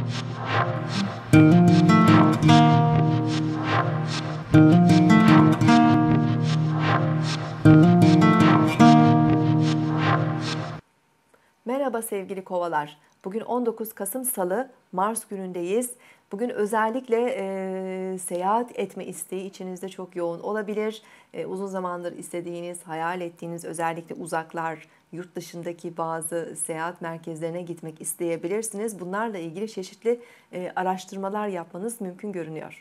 Merhaba sevgili kovalar. Bugün 19 Kasım Salı, Mars günündeyiz. Bugün özellikle seyahat etme isteği içinizde çok yoğun olabilir. Uzun zamandır istediğiniz, hayal ettiğiniz özellikle uzaklar, yurt dışındaki bazı seyahat merkezlerine gitmek isteyebilirsiniz. Bunlarla ilgili çeşitli araştırmalar yapmanız mümkün görünüyor.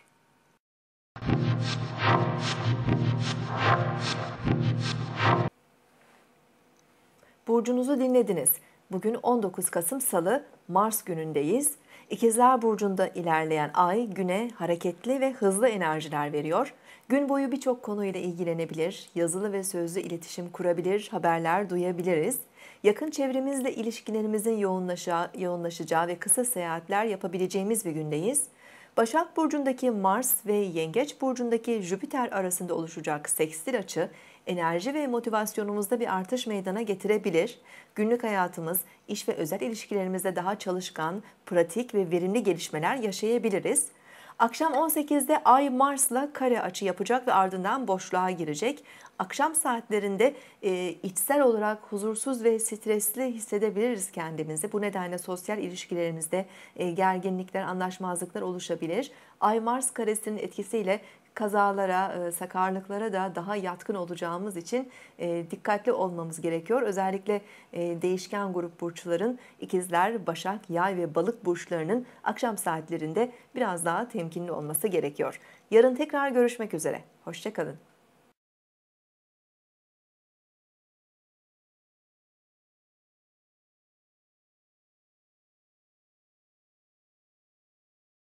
Burcunuzu dinlediniz. Bugün 19 Kasım Salı, Mars günündeyiz. İkizler Burcu'nda ilerleyen ay güne hareketli ve hızlı enerjiler veriyor. Gün boyu birçok konuyla ilgilenebilir, yazılı ve sözlü iletişim kurabilir, haberler duyabiliriz. Yakın çevremizle ilişkilerimizin yoğunlaşacağı ve kısa seyahatler yapabileceğimiz bir gündeyiz. Başak Burcu'ndaki Mars ve Yengeç Burcu'ndaki Jüpiter arasında oluşacak sekstil açı, enerji ve motivasyonumuzda bir artış meydana getirebilir. Günlük hayatımız, iş ve özel ilişkilerimizde daha çalışkan, pratik ve verimli gelişmeler yaşayabiliriz. Akşam 18'de Ay Mars'la kare açı yapacak ve ardından boşluğa girecek. Akşam saatlerinde içsel olarak huzursuz ve stresli hissedebiliriz kendimizi. Bu nedenle sosyal ilişkilerimizde gerginlikler, anlaşmazlıklar oluşabilir. Ay Mars karesinin etkisiyle kazalara, sakarlıklara da daha yatkın olacağımız için dikkatli olmamız gerekiyor. Özellikle değişken grup burçların ikizler, başak, yay ve balık burçlarının akşam saatlerinde biraz daha temkinli olması gerekiyor. Yarın tekrar görüşmek üzere. Hoşça kalın.